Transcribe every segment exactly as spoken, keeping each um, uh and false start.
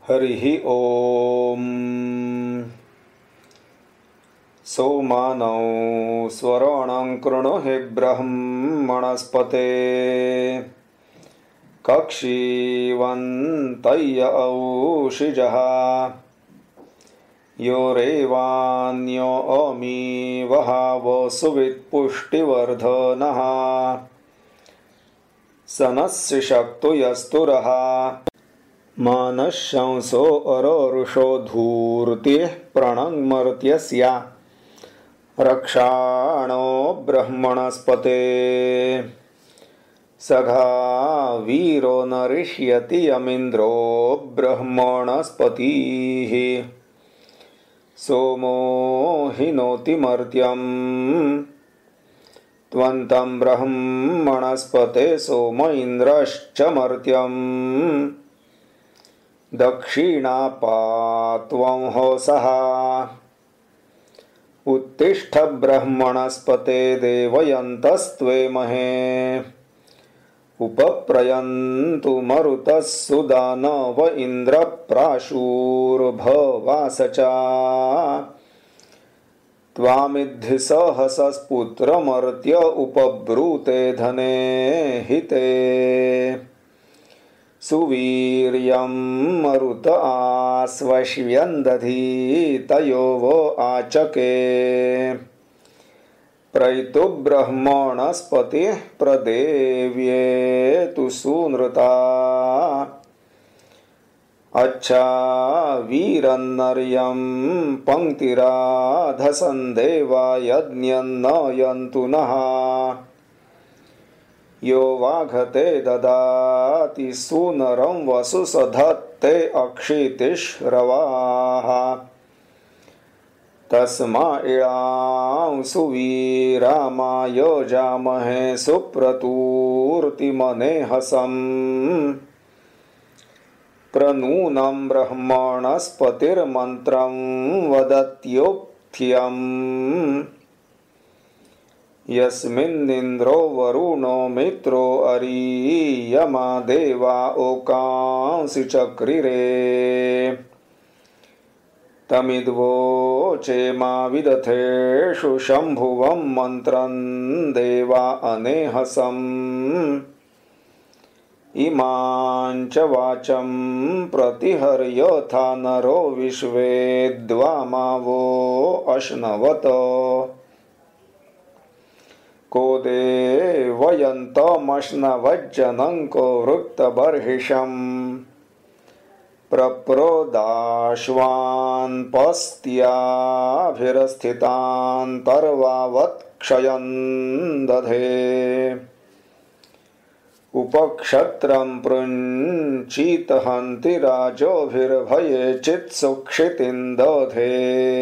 हरिः ओम। सोमानौ स्वरणं कृणुहि ब्रह्मणस्पते कक्षीवन्तय्य औषिजः योरेवान्यो अमी वहावो सुवित्पुष्टिवर्धनः सनस्य शक्तो यस्तुरः मानशंसो अरोरुषो धूर्तिः प्रणङ्मर्त्यस्या रक्षाणो ब्रह्मणस्पते सघा वीरो नरिष्यति यमिन्द्रो ब्रह्मणस्पतिः सोमो हिनोति मर्त्यम् त्वन्तं ब्रह्मणस्पते सोम इन्द्रश्च मर्त्यम् दक्षिणापात्वं होसः उत्तिष्ठ ब्रह्मणस्पते देवयन्तस्त्वेमहे उपप्रयन्तु मरुतः सुदानव इन्द्र प्राशूर्भवासचा त्वामिद्धि सहसस्पुत्रमर्त्य उपब्रूते धने हिते सुवीर्यं मरुत आश्वश्यन्दधि तयो वो आचके प्रैतु ब्रह्मणस्पतिः प्रदेव्येतु सूनृता अच्छा वीरन्नर्यं पंक्तिराधसन्देवा यज्ञन्नयन्तु नः यो वाघते ददाति सूनरं वसु सधत्ते अक्षितिश्रवाः तस्मा इळां सुवीरामा योजामहे सुप्रतूर्तिमनेहसम् प्रनूनं ब्रह्मणस्पतिर्मन्त्रं वदत्योक्थ्यम् यस्मिन्निन्द्रो वरुणो मित्रो अरियमा देवा ओकांसि चक्रिरे तमिद्वोचे मा विदथेषु शम्भुवं मन्त्रं देवा अनेहसम् इमां च वाचं प्रतिहर्यथा नरो विश्वे द्वामावो अश्नवत को देवयन्तमश्नवज्जनं को वृक्तबर्हिषम् प्रप्रोदाश्वान् पस्त्याभिरस्थितान्तर्वावत्क्षयन् दधे उपक्षत्रं पृञ्चीतहन्ति राजोभिर्भये चित्सुक्षितिं दधे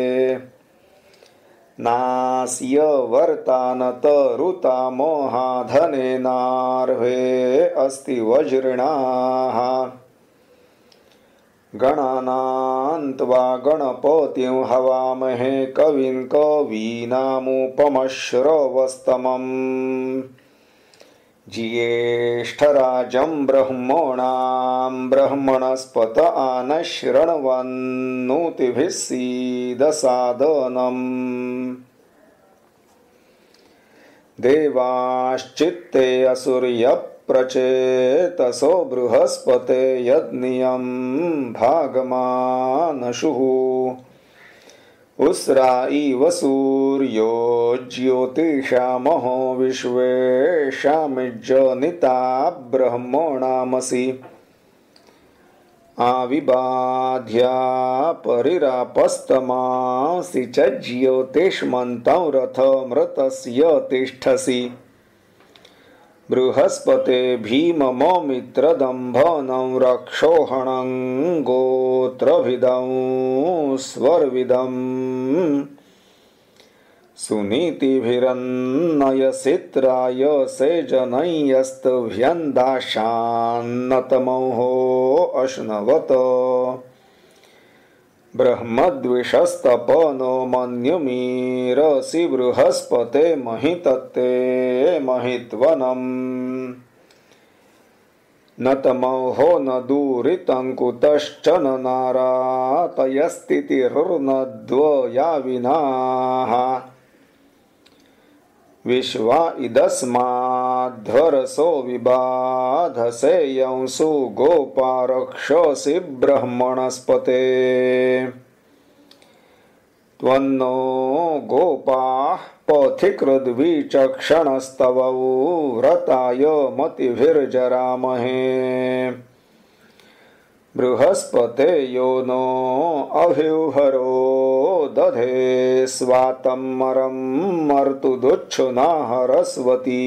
नास्य वर्तानतरुता मोहाधनेनार्हे अस्ति वज्रिणाः गणानान्त्वा गणपतिं हवामहे कविं कवीनामुपमश्रवस्तमम् ज्येष्ठराजं ब्रह्मणां ब्रह्मणस्पत आनशृण्वन्नोतिभिः सीदसादनम् देवाश्चित्ते असुर्यप्रचेतसो बृहस्पते यज्ञियं भागमानशुः उस्रा इव सूर्यो ज्योतिषामहो विश्वेषामिज्जनिता ब्रह्मणामसि आविबाध्या परिरापस्तमासि च ज्योतिष्मन्तं रथमृतस्य तिष्ठसि बृहस्पते भीममो मित्रदम्भनं रक्षोहणं गोत्रभिदं स्वर्विदं सुनीतिभिरन्नयसित्राय सेजनयस्तभ्यन्दाशान्नतमोहो अश्नवत ब्रह्मद्विषस्तपनो मन्युमीरसि बृहस्पते महितत्ते महित्वनम् न तमोहो न दूरितङ्कुतश्च न नारातयस्तितिर्नद्वया विनाः विश्वा इदस्माद्धरसो विबाधसे यंसु गोपा रक्षसि ब्रह्मणस्पते त्वन्नो गोपाः पथिकृद्विचक्षणस्तव व्रताय मतिभिर्जरामहे बृहस्पते यो नो अभिहरो दधे स्वातं मरं मर्तुदुच्छुना हरस्वती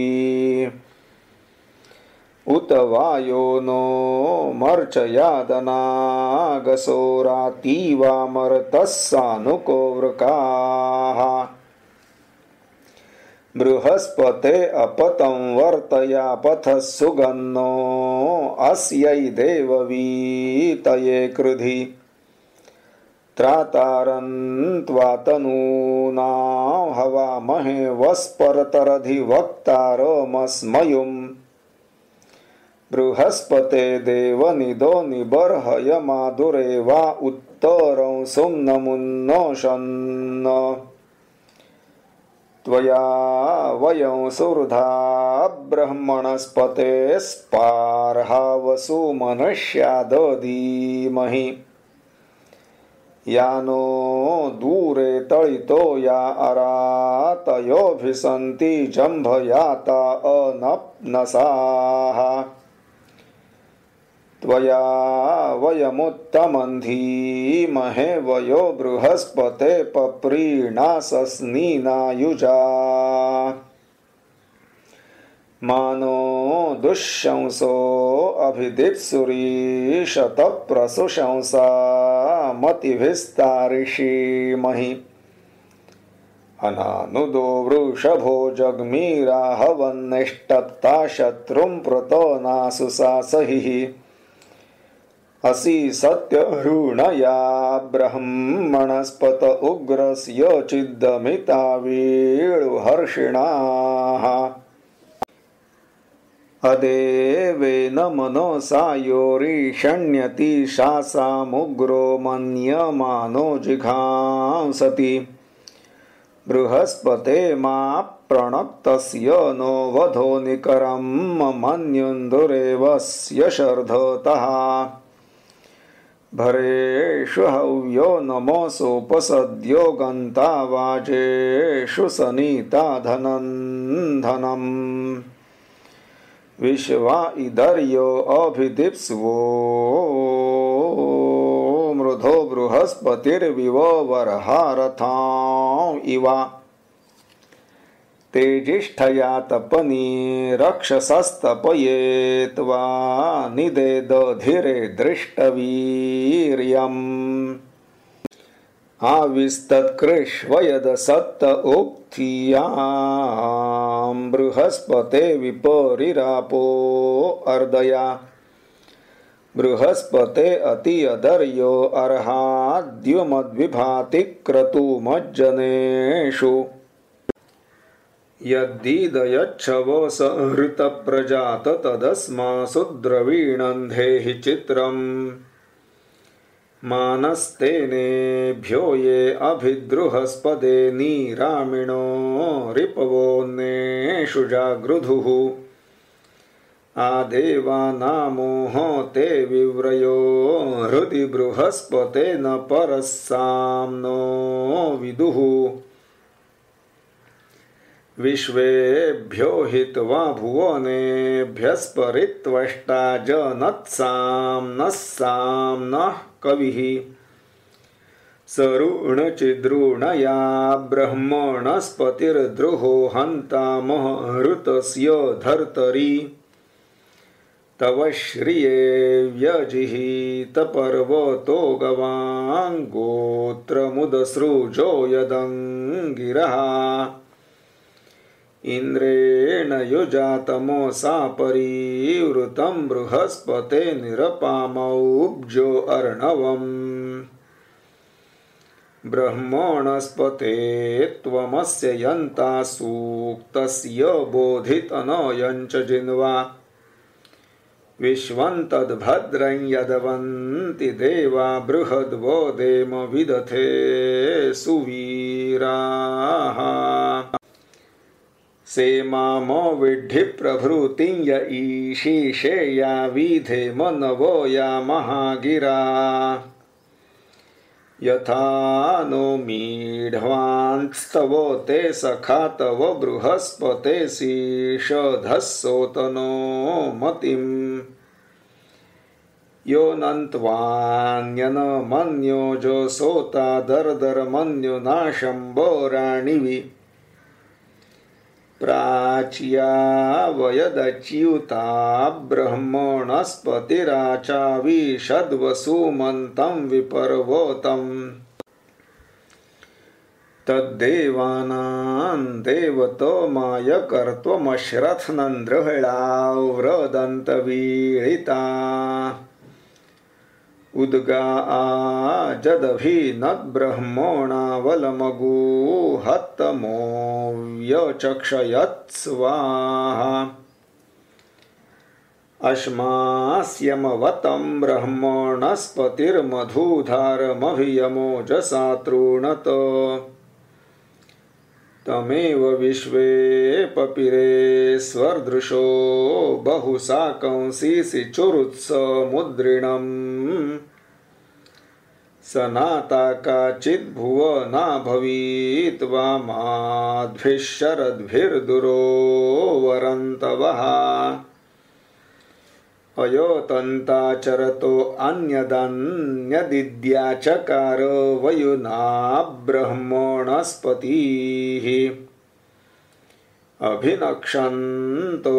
उत वायो नो मर्चयादनागसो रातीवा मर्तः सानुको वृकाः बृहस्पते अपतं वर्तयापथः सुगन्नो अस्यै देववीतये कृधि त्रातारन्त्वातनूनां हवामहे वस्परतरधिवक्तारमस्मयुम् बृहस्पते देवनिदो निबर्हयमादुरे वा उत्तरं सुम्नमुन्नोषन्न त्वया वयं सुहृदा ब्रह्मणस्पते स्पार्हावसु मनुष्यादधीमहि या नो दूरे तळितो या अरातयोभिसन्ति जम्भयाता अनप्नसाः त्वया वयमुत्तमं धीमहे वयो बृहस्पते पप्रीणासस्नीनायुजा मानो दुःशंसो अभिदिप्सुरीशतप्रसुशंसा मतिभिस्तारिषीमहि अनानुदो वृषभो जग्मीराहवन्निष्टप्ता शत्रुं प्रतनासुसासहिः असि सत्यहृणया ब्रह्मणस्पत उग्रस्य चिद्दमिता वीळुहर्षिणाः अदेवेन मनसा योरीषण्यति शासामुग्रो मन्यमानो जिघांसति बृहस्पते मा प्रणक्तस्य नो वधो निकरं मन्युन्दुरेवस्य शर्धतः भरेषु हव्यो नमोऽसोपसद्यो गन्ता वाजेषु सनीता धनं धनम् विश्वा इदर्यो अभिदिप्सुवो मृधो बृहस्पतिर्विववर्हारथां इवा तेजिष्ठया तपनी रक्षसस्तपयेत्वा निदेदधिरे दृष्टवीर्यम् आविस्तत्कृष्वयदसत्त उक्थियां बृहस्पते विपरिरापो अर्दया बृहस्पते अतियदर्यो अर्हाद्युमद्विभाति क्रतुमज्जनेषु यद्दीदयच्छवो सहृतप्रजात तदस्मासु द्रवीणन्धेहि चित्रम् मानस्तेनेभ्यो ये अभिद्रुहस्पदे नीरामिणो रिपवोन्नेषु जागृधुः आदेवानामोह ते विव्रयो हृदि बृहस्पते न परस्साम्नो विदुः विश्वेभ्यो हित्वा भुवनेभ्यस्परित्वष्टा जनत्साम्नः साम्नः कविः सरुणचिद्रुणया ब्रह्मणस्पतिर्द्रुहो हन्तामहृतस्य धर्तरि तव श्रिये व्यजिहीतपर्वतो गवाङ्गोत्रमुदसृजो यदङ्गिरः इन्द्रेण युजातमोसा परिवृतं बृहस्पते निरपामौब्जो अर्णवम् ब्रह्मणस्पते त्वमस्य यन्ता सूक्तस्य बोधितनयञ्च जिन्वा विश्वं तद्भद्रं यदवन्ति देवा बृहद्वो देम विदथे सुवीराः सेमामो विद्धि प्रभृतिं य ईशिषे या विधे मनवो या महागिरा यथा नो मीढ्वांस्तवो ते सखा तव बृहस्पते शीषधस्सोतनो मतिम् यो नन्त्वान्यन मन्यो जो सोता दर्दर मन्यो नाशम्बो राणिवि प्राच्या वयदच्युता ब्रह्मणस्पतिराचाविषद्वसुमन्तं विपर्वोतम् तद्देवानां देवतो मायकर्त्वमश्रथ्नन्द्रहळाव्रदन्तवीळिता उद्गा आजदभिनद्ब्रह्मणावलमगुहत्तमो व्यचक्षयत् स्वाहा अस्मास्यमवतं ब्रह्मणस्पतिर्मधुधारमभियमोजसा तृणत तमेव विश्वे पपिरेश्वर्दृशो बहुशाकंसिचुरुत्समुद्रिणम् सनाता काचिद्भुवना भवीत् वामाद्भिः शरद्भिर्दुरो वरन्तवः अयोतन्ताचरतो अन्यदन्यदिद्याचकार वयुना ब्रह्मणस्पतिः अभिनक्षन्तो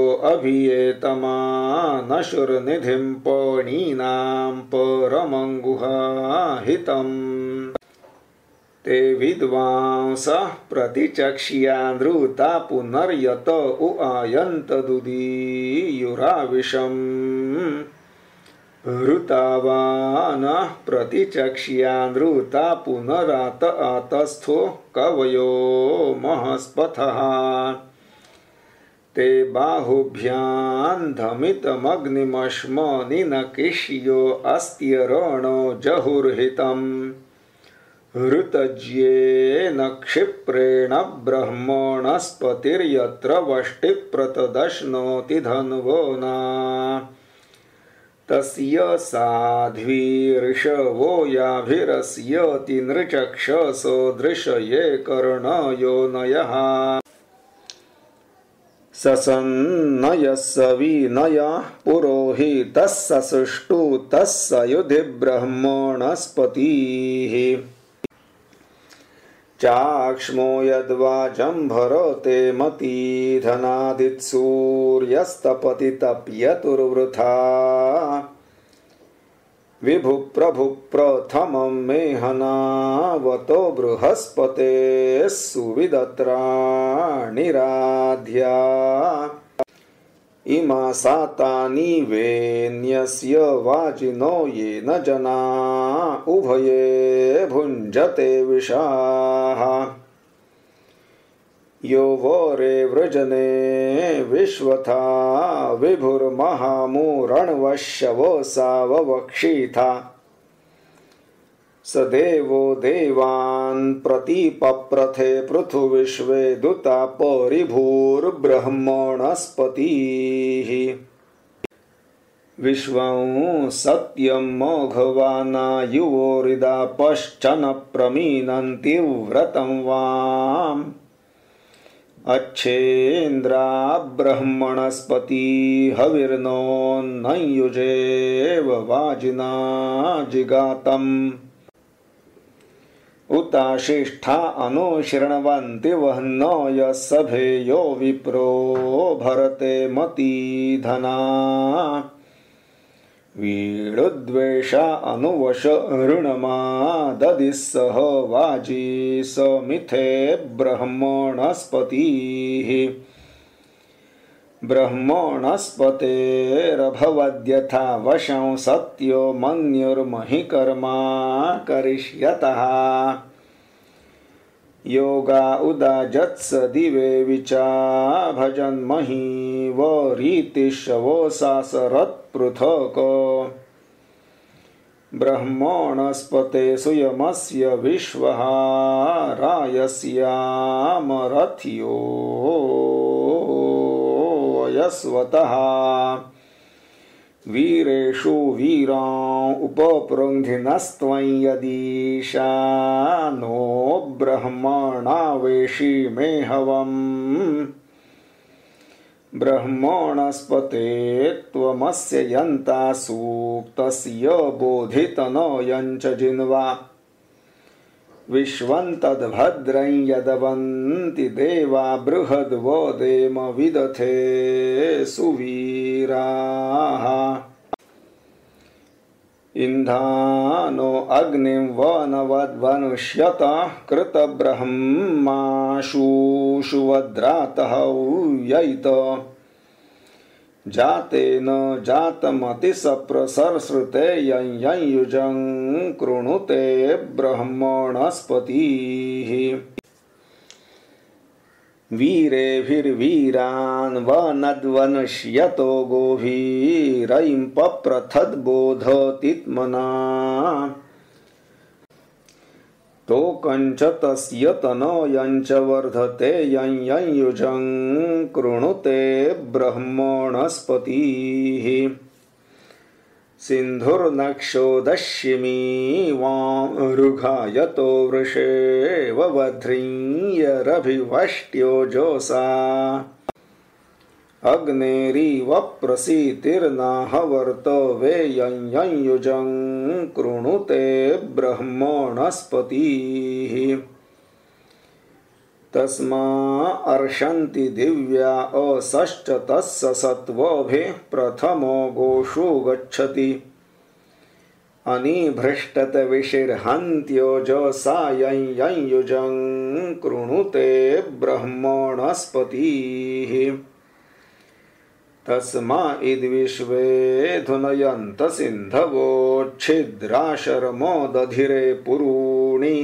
अभियेतमानशुर्निधिं पणीनां परमङ्गुहाहितम् ते विद्वांसः प्रतिचक्ष्यान्द्रुता पुनर्यत उ आयन्तदुदीयुराविशम् ऋतावानः प्रतिचक्ष्यान्द्रुता पुनरात आतस्थो कवयो महस्पथः ते बाहुभ्यान्धमितमग्निमश्मनिनकिष्यो अस्त्यरणो जहुर्हितम् ऋतज्येन क्षिप्रेण ब्रह्मणस्पतिर्यत्र वष्टिप्रतदश्नोति धन्वो न तस्य साध्वीर्षवो याभिरस्यति नृचक्षसो दृशये कर्णयोनयः ससन्नयः सविनयः पुरोहितः ससुष्टु तस्य युधि ब्रह्मणस्पतिः चाक्ष्मो यद्वाचं भरते मतीधनादित्सूर्यस्तपति तप्यतुर्वृथा विभुप्रभुप्रथमं मेहनावतो बृहस्पतेः सुविदत्राणिराध्या इमा सातानि वेन्यस्य वाजिनो येन जना उभये भुञ्जते विषाः यो वोरे वृजने विश्वथा विभुर्महामुरणवश्यवो साववक्षिथा स देवो देवान् प्रतिपप्रथे पृथुविश्वे दूता परिभूर्ब्रह्मणस्पतिः विश्वं सत्यं मोघवाना युवो हृदा पश्चन प्रमीनन्ति व्रतं वाम् अच्छेन्द्रा ब्रह्मणस्पति हविर्नो नयुजेव वाजिना जिगातम् उताशिष्ठा अनुशृण्वन्ति वह्नो यः सभेयो विप्रो भरते मतीधना वीडुद्वेषा अनुवश ऋणमाददिः सह वाजी समिथे ब्रह्मणस्पतिः ब्रह्मणस्पतेरभवद्यथा वशं सत्यो मन्युर्महिकर्मा करिष्यतः योगा उदाजत्स दिवे विचा भजन्महि वरीतिशवो सासरत्पृथक् ब्रह्मणस्पते सुयमस्य विश्वः रायस्यामरथ्यो यस्वतः वीरेषु वीरान् उपपृङ्घिनस्त्वं यदीशानो ब्रह्मणावेशि मे हवम् ब्रह्मणस्पते त्वमस्य यन्ता सूक्तस्य बोधितनयं च जिन्वा विश्वं तद्भद्रं यदवन्ति देवा बृहद्वदेम विदथे सुवीराः इन्धानो अग्निं वनवद्वनुष्यत कृतब्रह्माशुषुवद्रातः ययित जातेन जातमतिसप्रसरसृते यं यं युजं कृणुते ब्रह्मणस्पतिः वीरेभिर्वीरान् वनद्वनुष्यतो गोभिरयिं पप्रथद्बोधतीत्मना तोकञ्च तस्य तनयं च वर्धते यं यं युजं कृणुते ब्रह्मणस्पतिः सिन्धुर्नक्षोदश्यमी वां ऋघायतो वृषेव वध्रिञ्यरभिवष्ट्यो जोषा अग्नेरिव प्रसीतिर्नाहवर्तवे यं यं युजं कृणुते ब्रह्मणस्पतिः तस्मा अर्षन्ति दिव्या असश्च तस्य सत्त्वभिः प्रथमो गोषु गच्छति अनिभृष्टतविषिर्हन्त्यो जोषा यं यं युजं कृणुते ब्रह्मणस्पतिः तस्मा इद्विश्वे धुनयन्त सिन्धवो छिद्राशर्मो दधिरे पुरूणि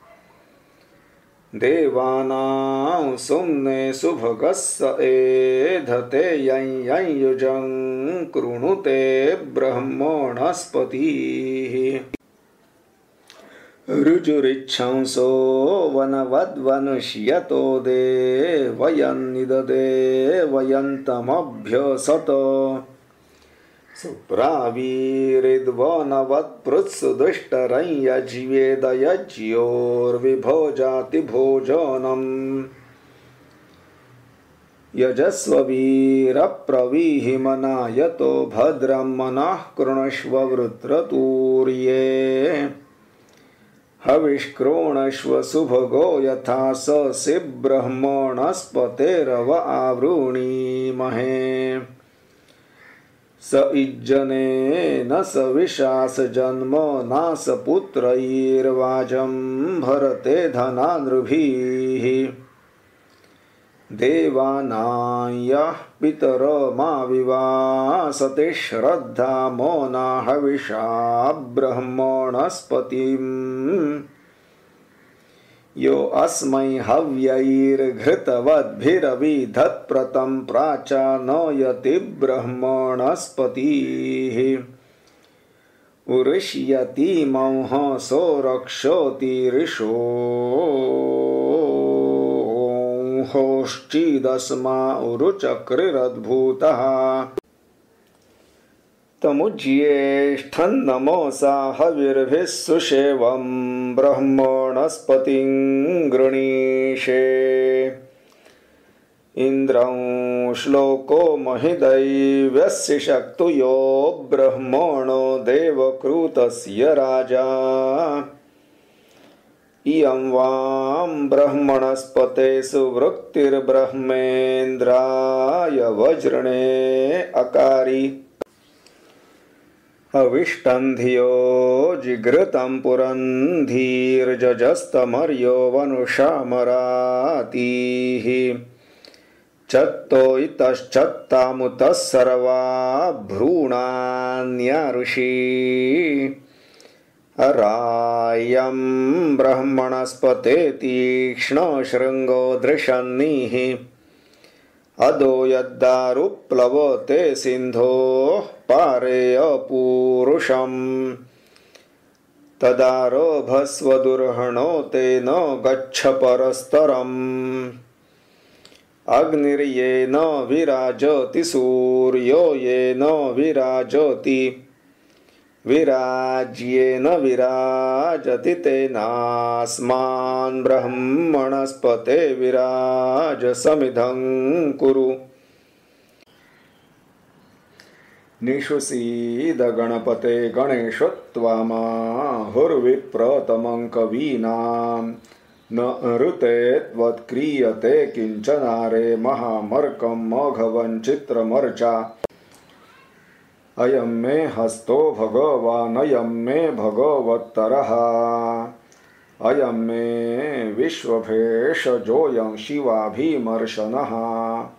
देवानां सुम्ने सुभगस्स एधते यं यं युजं कृणुते ब्रह्मणस्पतिः ऋजुरिच्छंसो वनवद्वनुष्यतो देवयन्निददे वयन्तमभ्यसत सुप्रावीरिद्वनवत्पृत्सु दुष्टरं यज्वेद यज्ञोर्विभोजाति भोजनम् यजस्ववीरप्रवीहिमनायतो भद्रं मनः कृणुष्व वृत्रतूर्ये हविष्कृणश्व सुभगो यथा ससि ब्रह्मणस्पतेरव आवृणीमहे स इज्जनेन सविशास जन्म नासपुत्रैर्वाजं भरते धनानृभिः देवानां यः पितरमाविवासते श्रद्धा मोना हविषा ब्रह्मणस्पतिम् यो अस्मै हव्यैर्घृतवद्भिरविधत्प्रतं प्राचानयति ब्रह्मणस्पतिः उरुष्यति मंहसो रक्षोति ऋषो होश्चिदस्मा उरुचक्रिरद्भूतः तमुज्येष्ठन्नमोसा हविर्भिः सुषेवं ब्रह्मणस्पतिं गृणीषे इन्द्रं श्लोको महिदैव्यस्य शक्तुयो ब्रह्मणो देवकृतस्य राजा इयं वां ब्रह्मणस्पते सुवृक्तिर्ब्रह्मेन्द्राय वज्रणे अकारि अविष्टन्धियो जिघृतं पुरन्धीर्जजस्तमर्यो वनुषामरातिः चत्तो इतश्चत्तामुतः सर्वा भ्रूणान्याऋषि अरायं ब्रह्मणस्पते तीक्ष्णशृङ्गो दृशन्निः अदो यद्दारुप्लवते सिन्धोः पारे अपूरुषम् तदारभस्वदुर्हणो तेन गच्छ परस्तरम् अग्निर्येन विराजति सूर्यो येन विराजति विराज्येन विराजति तेनास्मान् ब्रह्मणस्पते विराजसमिधं कुरु। निषुसीद गणपते गणेश त्वामाहुर्विप्रतमं कवीनां न ऋते त्वत्क्रियते किंचनारे महामर्कं मघवं चित्रमर्चा। अयं मे हस्तो भगवान् अयं मे भगवत्तरः अयं मे विश्वभेषजोऽयं शिवाभिमर्शनः।